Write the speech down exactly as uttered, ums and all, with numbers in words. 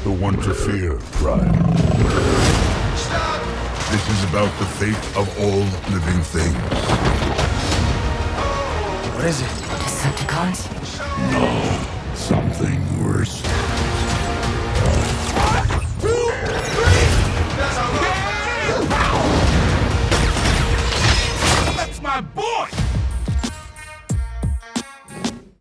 the one to fear, Prime. This is about the fate of all living things. What is it? Decepticons?